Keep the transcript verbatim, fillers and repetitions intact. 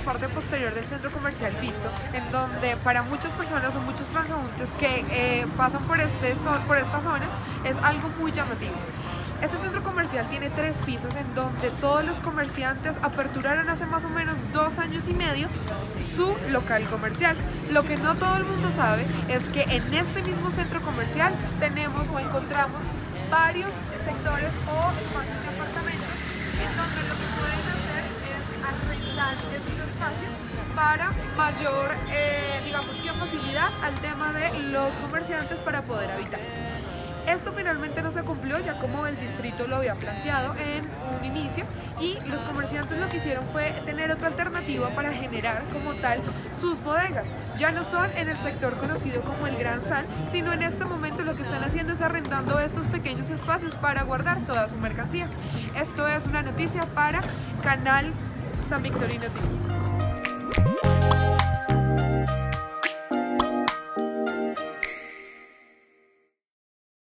parte posterior del centro comercial Visto, en donde para muchas personas o muchos transeúntes que eh, pasan por, este, por esta zona es algo muy llamativo. Este centro comercial tiene tres pisos en donde todos los comerciantes aperturaron hace más o menos dos años y medio su local comercial. Lo que no todo el mundo sabe es que en este mismo centro comercial tenemos o encontramos varios sectores o espacios de apartamentos en donde lo que pueden hacer es arrendar este espacio para mayor, eh, digamos que facilidad al tema de los comerciantes para poder habitar. Esto finalmente no se cumplió, ya como el distrito lo había planteado en un inicio, y los comerciantes lo que hicieron fue tener otra alternativa para generar como tal sus bodegas. Ya no son en el sector conocido como el Gran San, sino en este momento lo que están haciendo es arrendando estos pequeños espacios para guardar toda su mercancía. Esto es una noticia para Canal San Victorino T V.